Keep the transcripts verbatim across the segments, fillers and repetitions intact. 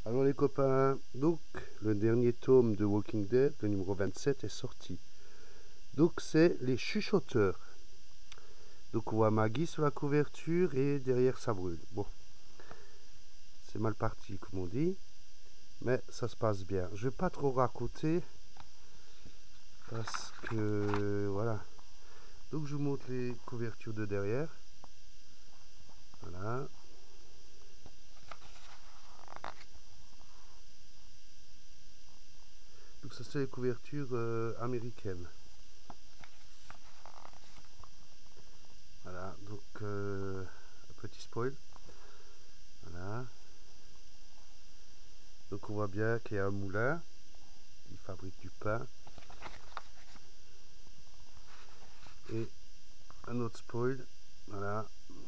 Alors les copains, donc le dernier tome de Walking Dead, le numéro vingt-sept, est sorti. Donc c'est les chuchoteurs. Donc on voit Maggie sur la couverture et derrière ça brûle. Bon, c'est mal parti comme on dit, mais ça se passe bien. Je vais pas trop raconter parce que voilà. Donc je vous montre les couvertures de derrière. Voilà. Donc ça c'est les couvertures euh, américaines. Voilà, donc euh, un petit spoil. Voilà. Donc on voit bien qu'il y a un moulin, il fabrique du pain. Et un autre spoil, voilà.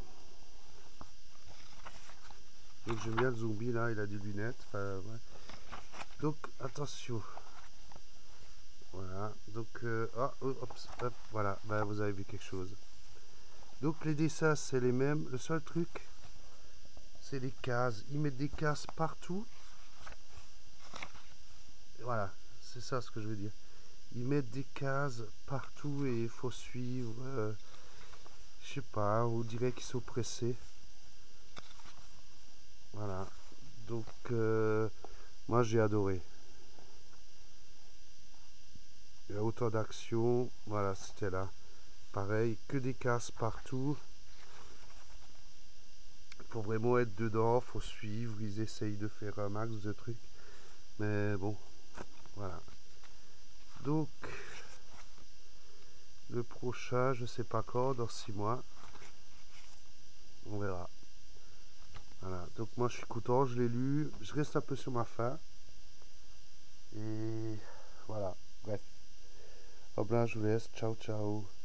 Donc j'aime bien le zombie là, il a des lunettes. Enfin, ouais. Donc attention. Voilà, donc euh, ah, oh, hop, hop, voilà, ben, vous avez vu quelque chose. Donc les dessins c'est les mêmes, le seul truc c'est les cases, ils mettent des cases partout. Voilà, c'est ça ce que je veux dire. Ils mettent des cases partout et il faut suivre. Euh, je sais pas, on dirait qu'ils sont pressés. Voilà, donc euh, moi j'ai adoré. Il y a autant d'action, voilà, c'était là. Pareil, que des cases partout. Il faut vraiment être dedans, faut suivre. Ils essayent de faire un max de trucs. Mais bon, voilà. Donc, le prochain, je sais pas quand, dans six mois. On verra. Voilà, donc moi je suis content, je l'ai lu. Je reste un peu sur ma faim. Et voilà, bref. Hop là, je vous laisse. Ciao, ciao.